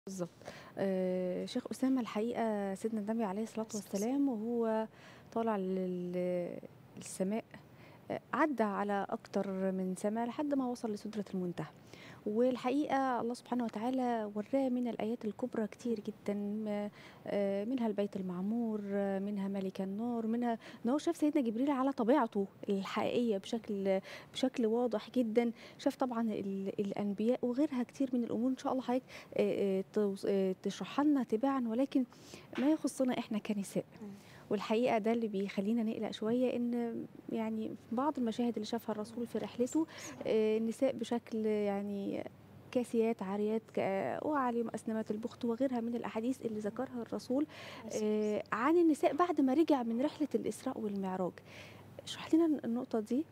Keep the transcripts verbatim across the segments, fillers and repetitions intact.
بالضبط. آآ شيخ أسامة الحقيقة سيدنا النبي عليه الصلاة والسلام وهو طالع لل للسماء أ عدّى على أكتر من سما لحد ما وصل لسدرة المنتهى. والحقيقة الله سبحانه وتعالى ورّاه من الآيات الكبرى كتير جدًا، آآ منها البيت المعمور، منها مَلِك النار، منها إن هو شاف سيدنا جبريل على طبيعته الحقيقية بشكل بشكل واضح جدًا، شاف طبعًا ال الأنبياء وغيرها كتير من الأمور إن شاء الله حضرتك آآ آآ توص آآ تشرحها لنا تباعًا، ولكن ما يخصنا إحنا كنساء. إمم. والحقيقة ده اللي بيخلّينا نقلق شوية إن يعني في بعض المشاهد اللي شافها الرسول في رحلته آآ النساء بشكل يعني كاسيات عاريات ك وعليهم أسنمة البخت وغيرها من الأحاديث اللي ذكرها الرسول آآ عن النساء بعد ما رجع من رحلة الإسراء والمعراج. اشرح لنا ال النقطة دي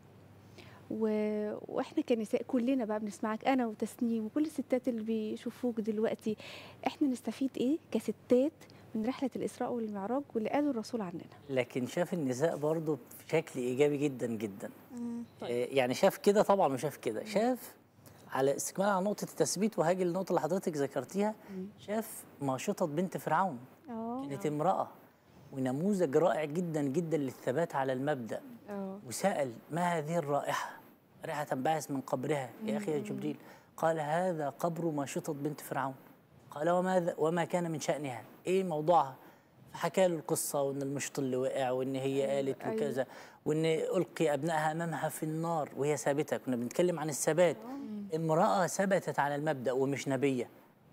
و وإحنا كنساء كلنا بقى بنسمعك أنا وتسنيم وكل الستات اللي بيشوفوك دلوقتي، إحنا نستفيد إيه كستات من رحلة الإسراء والمعراج واللي قاله الرسول عننا؟ لكن شاف النساء برضه بشكل إيجابي جدًا، جدًا. إمم. آآ يعني شاف كده طبعًا وشاف كده، شاف على استكمالا على نقطة التثبيت وهاجي للنقطة اللي حضرتك ذكرتيها، إمم. شاف ماشطة بنت فرعون، آه. كانت امرأة ونموذج رائع جدًا، جدًا للثبات على المبدأ، آه. وسأل: "ما هذه الرائحة؟ ريحة تنبعث من قبرها يا أخي يا جبريل." قال: "هذا قبر ماشطة بنت فرعون." قال: "وماذا وما كان من شأنها؟ إيه موضوعها؟" فحكى له القصة وإن المشط اللي وقع وإن هي أيوه، قالت أيوه. وكذا وإن ألقي أبنائها أمامها في النار وهي ثابتة، كنا بنتكلم عن الثبات. إمم. امرأة ثبتت على المبدأ ومش نبية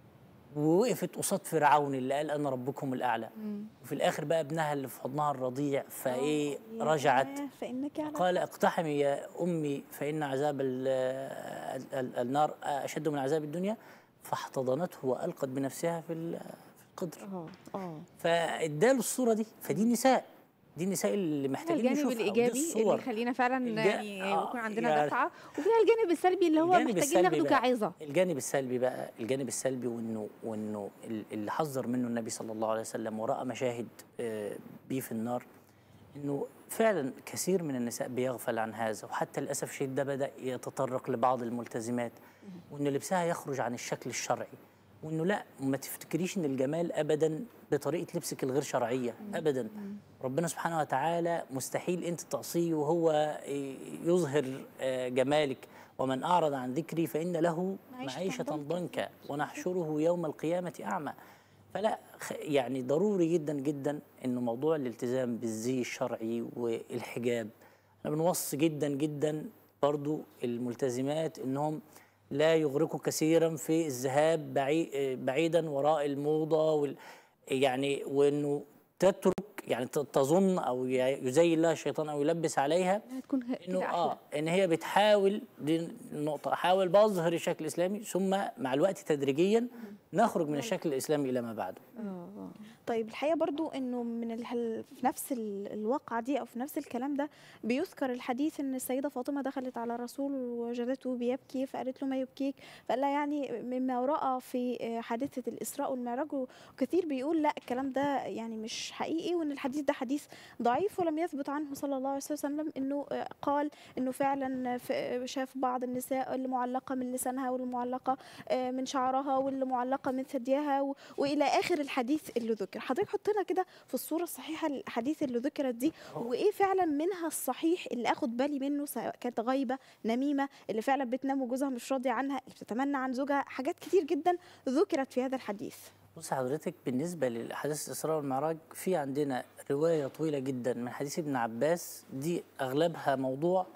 ووقفت قصاد فرعون اللي قال أنا ربكم الأعلى، إمم. وفي الآخر بقى ابنها اللي في حضنها الرضيع فإيه آه. رجعت ياه! فإنِّك على قال: "اقتحمي يا أمي فإن عذاب ال ال ال النار أشد من عذاب الدنيا." فاحتضنته وألقت بنفسها في ال في القدر. آه، آه. فادّى له الصورة دي، فدي نساء، دي النساء اللي فيها محتاجين الجانب نشوفها ودي الإيجابي اللي الصور. يخلّينا فعلًا الج يعني آه يكون عندنا يعني دفعة، وفيها الجانب السلبي اللي هو الجانب محتاجين السلبي ناخده بقى كعظة. الجانب السلبي بقى الجانب السلبي وإنه وإنه ال اللي حذّر منه النبي صلى الله عليه وسلم ورأى مشاهد آآ بيه في النار، إنه فعلًا كثير من النساء بيغفل عن هذا، وحتى للأسف الشديد ده بدأ يتطرق لبعض الملتزمات، وإن لبسها يخرج عن الشكل الشرعي، وإنه لأ ما تفتكريش إن الجمال أبدًا بطريقة لبسِك الغير شرعية، أبدًا. ربنا سبحانه وتعالى مستحيل أنتِ تعصيه وهو آآ يظهر آآ جمالِك، ومن أعرض عن ذكري فإن له معيشة معيشة ضنكا. ضنكا ونحشره يوم القيامة أعمى. فلأ خ يعني ضروري جدًا، جدًا إنه موضوع الالتزام بالزي الشرعي والحجاب، إحنا بنوصي جدًا، جدًا برضه الملتزمات إنهم لا يغرقوا كثيرًا في الذهاب بعي آآ بعيدًا وراء الموضة وال يعني وإنه تترك يعني ت تظن أو ي يزين لها الشيطان أو يلبس عليها إنها تكون ه إنه كده أحلى. آه، إن هي بتحاول دي النقطة، أحاول باظهر الشكل الإسلامي ثم مع الوقت تدريجيًا نخرج من الشكل الإسلامي إلى ما بعده. آه، آه. طيب الحقيقة برضو إنه من ال... في نفس ال... الواقعة دي أو في نفس الكلام ده بيذكر الحديث إن السيدة فاطمة دخلت على الرسول ووجدته بيبكي فقالت له: "ما يبكيك؟" فقال لها يعني مما رأى في حادثة الإسراء والمعراج، وكثير بيقول لا الكلام ده يعني مش حقيقي، وإن الحديث ده حديث ضعيف ولم يثبت عنه صلى الله عليه وسلم إنه قال إنه فعلا شاف بعض النساء اللي معلقة من لسانها واللي معلقة من شعرها واللي معلقة من ثديها و... وإلى آخر الحديث اللي ذكر. حضرتك حط لنا كده في الصورة الصحيحة الأحاديث اللي ذكرت دي، وإيه فعلا منها الصحيح اللي آخد بالي منه، سواء كانت غايبة نميمة اللي فعلا بتنام وجوزها مش راضي عنها، اللي بتتمنى عن زوجها، حاجات كتير جدا ذكرت في هذا الحديث. بُصّي حضرتك بالنسبة لأحاديث الإسراء والمعراج في عندنا رواية طويلة جدًا من حديث ابن عباس دي أغلبها موضوع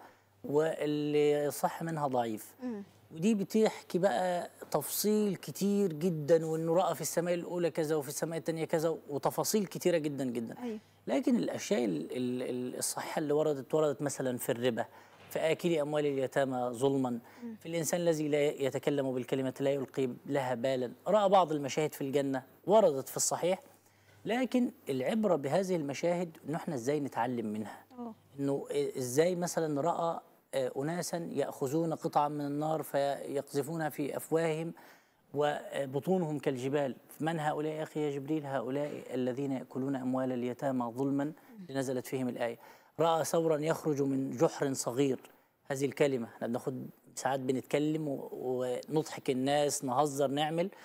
واللي يصح منها ضعيف. إمم. ودي بتحكي بقى تفصيل كتير جدًا وإنه رأى في السماء الأولى كذا وفي السماء التانية كذا وتفاصيل كتيرة جدًا، جدًا. أيوه. لكن الأشياء ال ال ال الصحيحة اللي وردت، وردت مثلًا في الربا، في آكلي أموال اليتامى ظلمًا، في الإنسان الذي لا يتكلم بالكلمة لا يلقي لها بالا، رأى بعض المشاهد في الجنة وردت في الصحيح، لكن العبرة بهذه المشاهد إنه إحنا إزاي نتعلم منها، آه. إنه إزاي مثلًا رأى آآ أناسًا يأخذون قطعًا من النار فيقذفونها في أفواههم وبطونهم كالجبال، من هؤلاء يا أخي يا جبريل؟ هؤلاء الذين يأكلون أموال اليتامى ظلمًا نزلت فيهم الآية. رأى ثورًا يخرج من جحر صغير، هذه الكلمة احنا بناخد ساعات بنتكلم ونضحك الناس نهزر نعمل،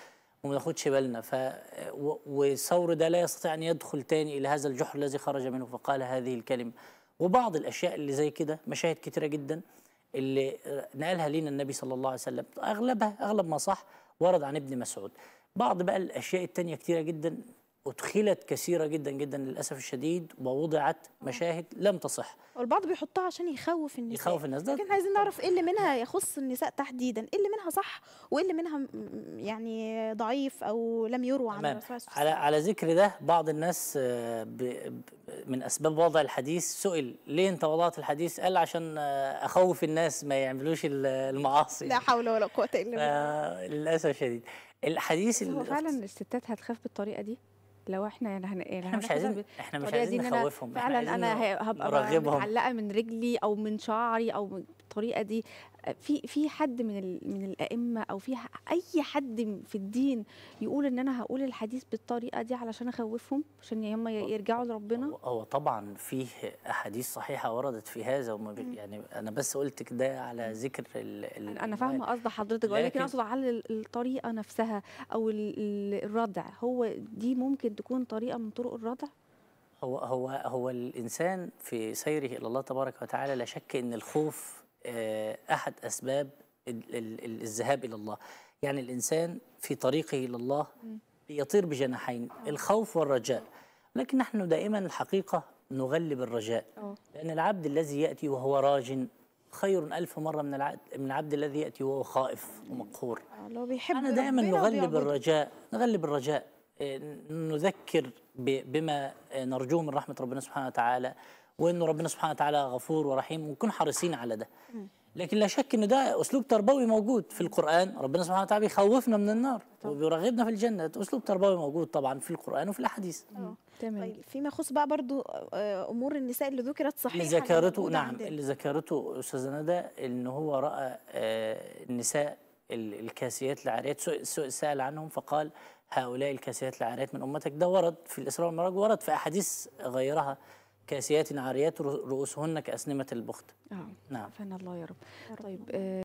وما ناخدش بالنا. ف و- والثور ده لا يستطيع ان يدخل تاني الى هذا الجحر الذي خرج منه فقال هذه الكلمه. وبعض الاشياء اللي زي كده مشاهد كتيره جدا اللي نقلها لنا النبي صلى الله عليه وسلم، اغلبها اغلب ما صح ورد عن ابن مسعود. بعض بقى الاشياء التانيه كتيره جدا أدخلت كثيرة جدا جدا للأسف الشديد، ووضعت مشاهد لم تصح. والبعض بيحطها عشان يخوف النساء. يخوف الناس ده. لكن عايزين نعرف ايه اللي منها يخص النساء تحديدا، ايه اللي منها صح وايه اللي منها م- م- يعني ضعيف او لم يروى عن تمام. الرسول صلى الله على عليه على ذكر ده، بعض الناس آه، ب- ب- من أسباب وضع الحديث سئل ليه أنت وضعت الحديث؟ قال عشان آه، أخوف الناس ما يعملوش ال- المعاصي. وسلم. لا حول ولا قوة الا بالله. آه، للأسف الشديد الحديث بس هو ال- فعلا الستات هتخاف بالطريقه دي لو احنا يعني هن... يعني احنا مش هناخدها عايزين احنا مش بالطريقه دي عايزين ان انا نخوفهم، احنا فعلا عايزين انا ه- هبقى نرغبهم. متعلقه من رجلي او من شعري او من الطريقه دي. في في حد من ال... من الائمه او في ح- اي حد في الدين يقول ان انا هقول الحديث بالطريقه دي علشان اخوفهم عشان هم يرجعوا لربنا؟ هو- هو طبعا فيه احاديث صحيحه وردت في هذا، وما بي- يعني انا بس قلت كده على ذكر ال ال انا أنا فاهمه قصد حضرتك، ولكن لكن- اقصد على ال- الطريقه نفسها او ال- ال- الردع. هو دي ممكن تكون طريقه من طرق الردع؟ هو هو هو الانسان في سيره الى الله تبارك وتعالى لا شك ان الخوف آه، احد اسباب ال- ال- ال- الذهاب الى الله. يعني الانسان في طريقه الى الله يطير بجناحين، الخوف والرجاء. لكن نحن دائما الحقيقه نغلب الرجاء، اه لان العبد الذي ياتي وهو راج خير ألف مرة من العبد من العبد الذي يأتي وهو خائف ومقهور. اللي هو بيحب أنا دائما ربنا نغلب وبيعبده. الرجاء، نغلب الرجاء، إيه، نذكر ب- بما نرجوه من رحمة ربنا سبحانه وتعالى، وأن ربنا سبحانه وتعالى غفور ورحيم، ونكون حريصين على ده. لكن لا شك ان ده اسلوب تربوي موجود في القران. ربنا سبحانه وتعالى بيخوفنا من النار وبيرغبنا في الجنه، اسلوب تربوي موجود طبعا في القران وفي الاحاديث. اه تمام. طيب فيما يخص بقى برضو آه، امور النساء اللي ذكرت صحيحه اللي ذكرته موجودة نعم عندنا. اللي ذكرته استاذه ندى ان هو راى آه، النساء ال- الكاسيات العاريات، سئ- سئ- سال عنهم فقال هؤلاء الكاسيات العاريات من امتك. ده ورد في الاسراء والمعراج، ورد في احاديث غيرها كاسيات عاريات رؤوسهن كاسنمه البخت. اه نعم. عافانا الله يا رب. يا رب. طيب آه